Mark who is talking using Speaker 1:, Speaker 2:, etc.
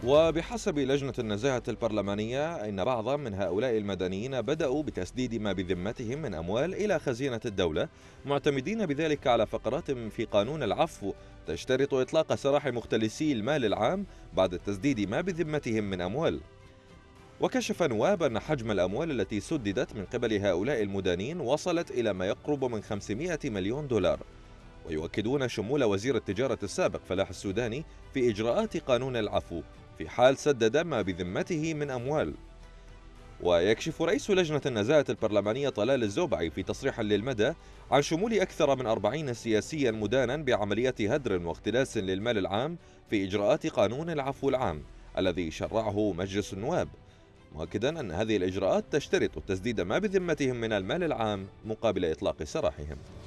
Speaker 1: وبحسب لجنة النزاهة البرلمانية إن بعضا من هؤلاء المدنيين بدأوا بتسديد ما بذمتهم من أموال إلى خزينة الدولة، معتمدين بذلك على فقرات في قانون العفو تشترط إطلاق سراح مختلسي المال العام بعد تسديد ما بذمتهم من أموال. وكشف نواب أن حجم الأموال التي سددت من قبل هؤلاء المدانين وصلت إلى ما يقرب من 500 مليون دولار، ويؤكدون شمول وزير التجارة السابق فلاح السوداني في إجراءات قانون العفو في حال سدد ما بذمته من أموال. ويكشف رئيس لجنة النزاهة البرلمانية طلال الزوبعي في تصريح للمدى عن شمول أكثر من 40 سياسيا مدانا بعملية هدر واختلاس للمال العام في إجراءات قانون العفو العام الذي شرعه مجلس النواب، مؤكدا أن هذه الإجراءات تشترط تسديد ما بذمتهم من المال العام مقابل إطلاق سراحهم.